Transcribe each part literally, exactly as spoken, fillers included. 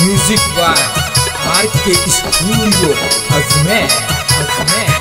Music by आर के studio Ajmer Ajmer.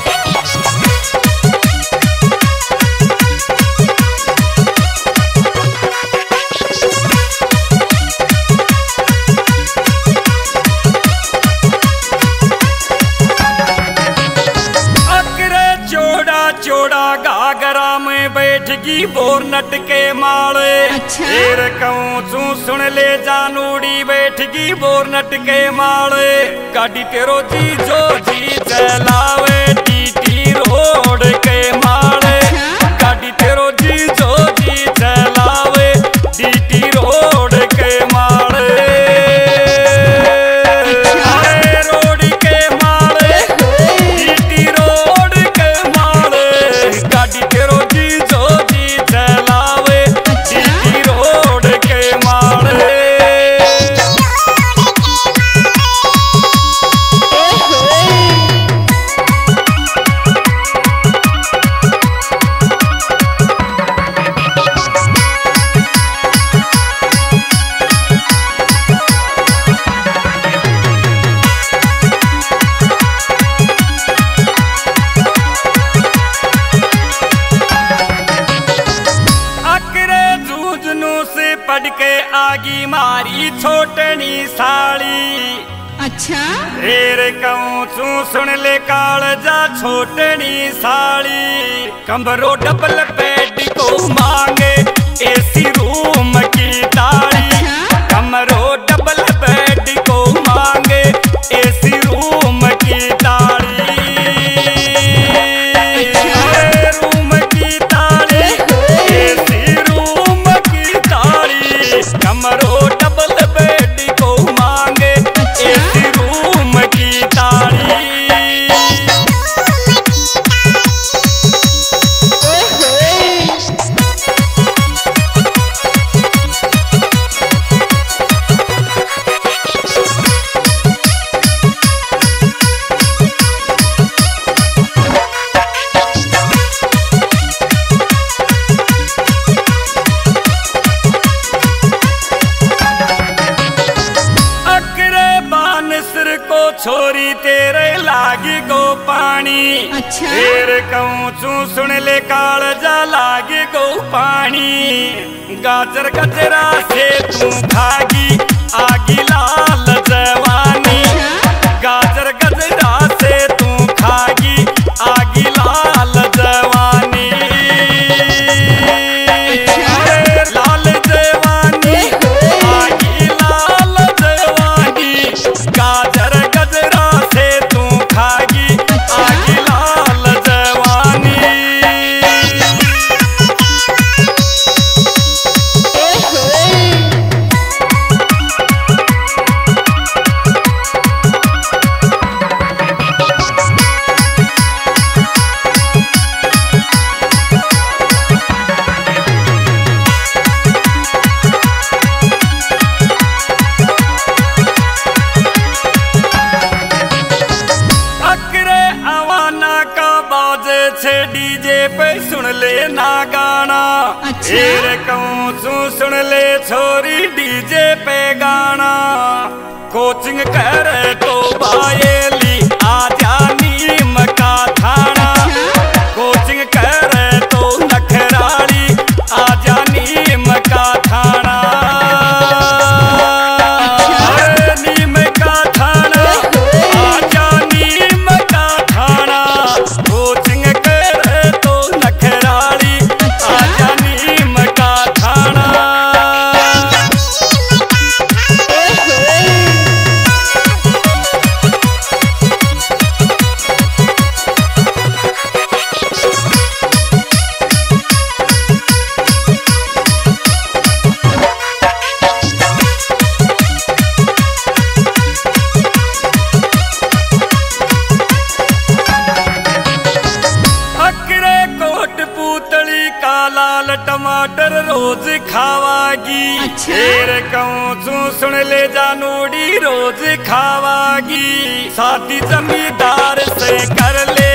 घाघरा में बैठगी बोरनट के माले। फिर कहूँ तू सुन ले जानूड़ी बैठगी बोरनट के माले। गाड़ी तेरो जी जो जी चलावे टीटी रोड के माले। गाड़ी तेरो जी जो जी चलावे टीटी रोड के माले। रोड के माले टीटी रोड के माले। गाड़ी तेरो जी जो जी चलावे टीटी रोड के माले। पढ़ के आगी मारी छोटनी साड़ी। अच्छा फिर कहूँ तू सुन ले काल जा छोटनी साड़ी। कमरो डबल बेड को मांगे एसी रूम की ताड़ी। अच्छा? कमरो डबल बेड को मांगे एसी रूम की ताड़ी। रूम की ताड़ी एसी रूम की ताड़ी। कमरो डबल बेड को मांगे एसी रूम की ताड़ी। छोरी तेरे लागी गो पानी। अच्छा? फिर कहूँ तू सुन ले काल जा लागी गो पानी। गाजर गजरा से तू भागी आगी लाल जवानी। गाजर गजरा से तू खागी आगी लाल जवानी। लाल जवानी आगी लाल जवानी। गाजर गजरा से तू खागी आगी लाल जवानी। डीजे पे सुन ले ना गाना। अच्छा? फिर कहूँ तू सुन ले छोरी डीजे पे गाना। कोचिंग करे तो बायली आजा नीम का थाना। कोचिंग करे तो नखराली आजा नीम का थाना। नीम का थाना आजा नीम का थाना। कोचिंग लाल टमाटर रोज खावागी। अच्छा? फिर कहूँ तू सुन ले जानूड़ी रोज खावागी। शादी जमींदार से कर ले